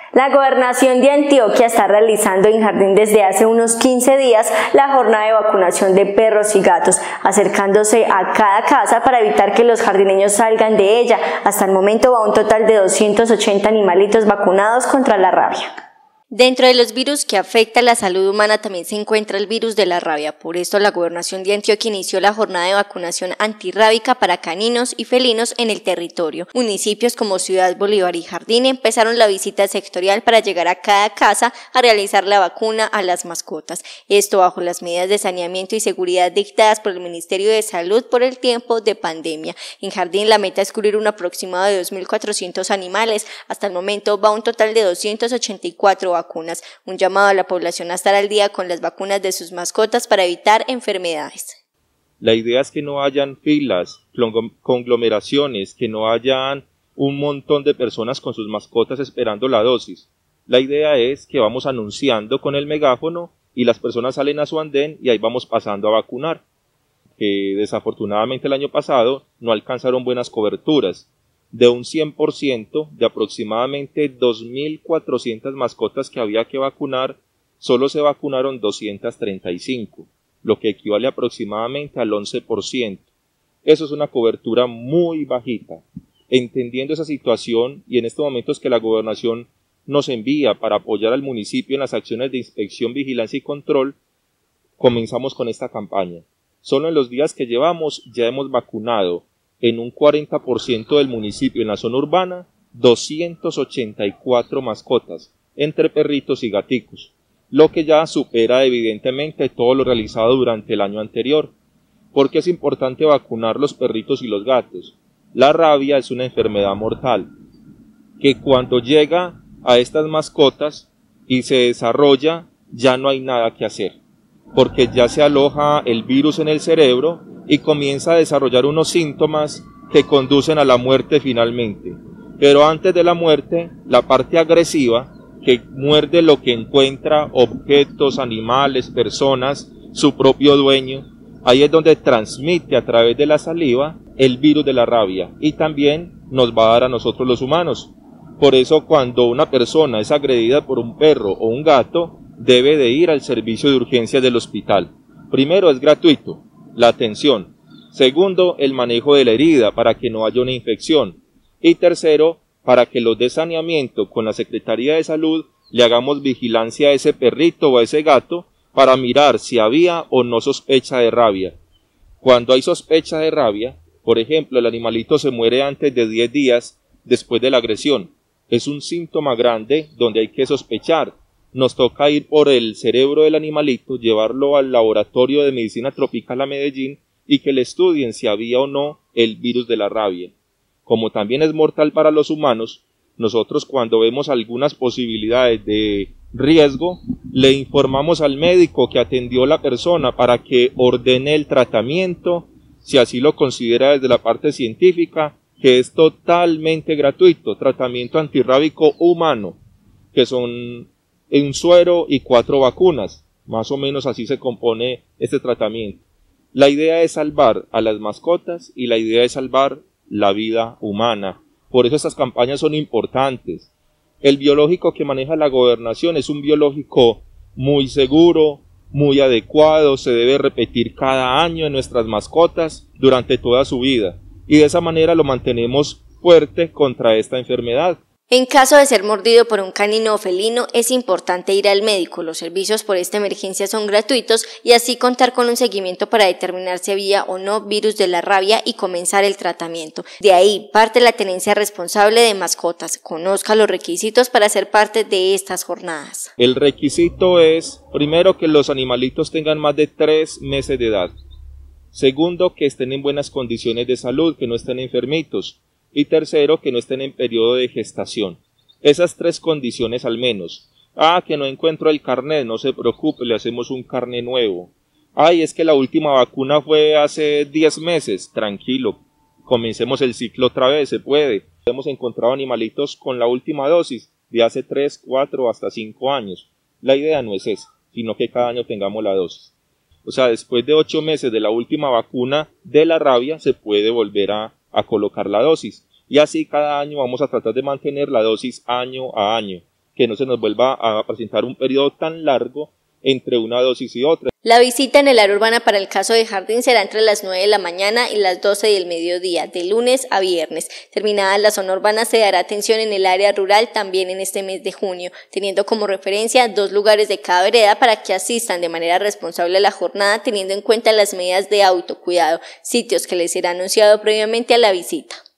La Gobernación de Antioquia está realizando en Jardín desde hace unos 15 días la jornada de vacunación de perros y gatos, acercándose a cada casa para evitar que los jardineños salgan de ella. Hasta el momento va un total de 280 animalitos vacunados contra la rabia. Dentro de los virus que afectan la salud humana también se encuentra el virus de la rabia. Por esto la Gobernación de Antioquia inició la jornada de vacunación antirrábica para caninos y felinos en el territorio. Municipios como Ciudad Bolívar y Jardín empezaron la visita sectorial para llegar a cada casa a realizar la vacuna a las mascotas. Esto bajo las medidas de saneamiento y seguridad dictadas por el Ministerio de Salud por el tiempo de pandemia. En Jardín la meta es cubrir un aproximado de 2.400 animales. Hasta el momento va un total de 284 vacunas. Un llamado a la población a estar al día con las vacunas de sus mascotas para evitar enfermedades. La idea es que no hayan filas, conglomeraciones, que no hayan un montón de personas con sus mascotas esperando la dosis. La idea es que vamos anunciando con el megáfono y las personas salen a su andén y ahí vamos pasando a vacunar. Desafortunadamente el año pasado no alcanzaron buenas coberturas. De un 100% de aproximadamente 2.400 mascotas que había que vacunar, solo se vacunaron 235, lo que equivale aproximadamente al 11%. Eso es una cobertura muy bajita. Entendiendo esa situación y en estos momentos que la Gobernación nos envía para apoyar al municipio en las acciones de inspección, vigilancia y control, comenzamos con esta campaña. Solo en los días que llevamos ya hemos vacunado en un 40% del municipio en la zona urbana, 284 mascotas, entre perritos y gaticos, lo que ya supera evidentemente todo lo realizado durante el año anterior. ¿Por qué es importante vacunar los perritos y los gatos? La rabia es una enfermedad mortal, que cuando llega a estas mascotas y se desarrolla, ya no hay nada que hacer, porque ya se aloja el virus en el cerebro y comienza a desarrollar unos síntomas que conducen a la muerte finalmente. Pero antes de la muerte, la parte agresiva, que muerde lo que encuentra, objetos, animales, personas, su propio dueño, ahí es donde transmite a través de la saliva el virus de la rabia y también nos va a dar a nosotros los humanos. Por eso cuando una persona es agredida por un perro o un gato, debe de ir al servicio de urgencias del hospital. Primero, es gratuito la atención. Segundo, el manejo de la herida para que no haya una infección. Y tercero, para que los de saneamiento con la Secretaría de Salud le hagamos vigilancia a ese perrito o a ese gato para mirar si había o no sospecha de rabia. Cuando hay sospecha de rabia, por ejemplo, el animalito se muere antes de 10 días después de la agresión. Es un síntoma grande donde hay que sospechar. Nos toca ir por el cerebro del animalito, llevarlo al laboratorio de medicina tropical a Medellín y que le estudien si había o no el virus de la rabia. Como también es mortal para los humanos, nosotros cuando vemos algunas posibilidades de riesgo, le informamos al médico que atendió la persona para que ordene el tratamiento, si así lo considera desde la parte científica, que es totalmente gratuito, tratamiento antirrábico humano, que son un suero y 4 vacunas, más o menos así se compone este tratamiento. La idea es salvar a las mascotas y la idea es salvar la vida humana. Por eso estas campañas son importantes. El biológico que maneja la Gobernación es un biológico muy seguro, muy adecuado, se debe repetir cada año en nuestras mascotas durante toda su vida y de esa manera lo mantenemos fuerte contra esta enfermedad. En caso de ser mordido por un canino o felino, es importante ir al médico. Los servicios por esta emergencia son gratuitos y así contar con un seguimiento para determinar si había o no virus de la rabia y comenzar el tratamiento. De ahí parte la tenencia responsable de mascotas. Conozca los requisitos para ser parte de estas jornadas. El requisito es, primero, que los animalitos tengan más de 3 meses de edad. Segundo, que estén en buenas condiciones de salud, que no estén enfermitos. Y tercero, que no estén en periodo de gestación. Esas 3 condiciones al menos. Que no encuentro el carnet, no se preocupe, le hacemos un carnet nuevo. Es que la última vacuna fue hace 10 meses, tranquilo, comencemos el ciclo otra vez, se puede. Hemos encontrado animalitos con la última dosis de hace 3, 4, hasta 5 años. La idea no es esa, sino que cada año tengamos la dosis. O sea, después de 8 meses de la última vacuna de la rabia, se puede volver a colocar la dosis. Y así cada año vamos a tratar de mantener la dosis año a año, que no se nos vuelva a presentar un periodo tan largo entre una dosis y otra. La visita en el área urbana para el caso de Jardín será entre las 9 de la mañana y las 12 del mediodía, de lunes a viernes. Terminada la zona urbana, se dará atención en el área rural también en este mes de junio, teniendo como referencia 2 lugares de cada vereda para que asistan de manera responsable a la jornada, teniendo en cuenta las medidas de autocuidado, sitios que les será anunciado previamente a la visita.